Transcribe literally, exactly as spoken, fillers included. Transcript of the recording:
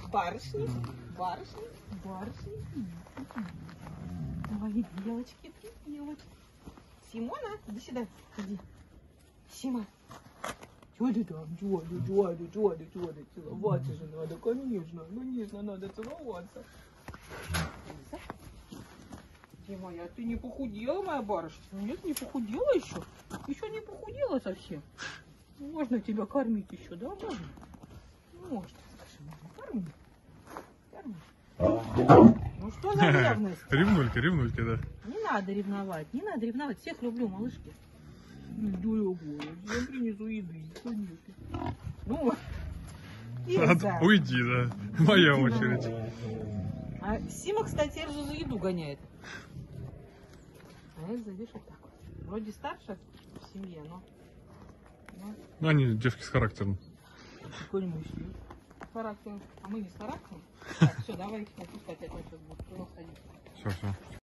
Барышни, барышни, барышни. Мои девочки, ты девочки. Симона, иди сюда, иди. Сима. Чего ты там? Чего ты, чего ты, чего ты, чего ты? Целоваться же надо, конечно, конечно, надо целоваться. Сима, а ты не похудела, моя барышня? Нет, не похудела еще? Еще не похудела совсем. Можно тебя кормить еще, да? Можно? Можно. Скажи, можно кормить? Кормить. Ну что за ревность? Ревнулька, ревнулька, да. Не надо ревновать, не надо ревновать. Всех люблю, малышки. Дорогой, я принесу еды, конечно. Ну, От- Уйди, да. Моя Уйди, очередь. да. А Сима, кстати, Эльзу за еду гоняет. А Эльза, видишь, вот так вот. Вроде старше в семье, но... но... Ну, они девки с характером. Какой мы с характером. А мы не с характером. Так, все, давай, отпускать, я сейчас буду ходить. Все, все.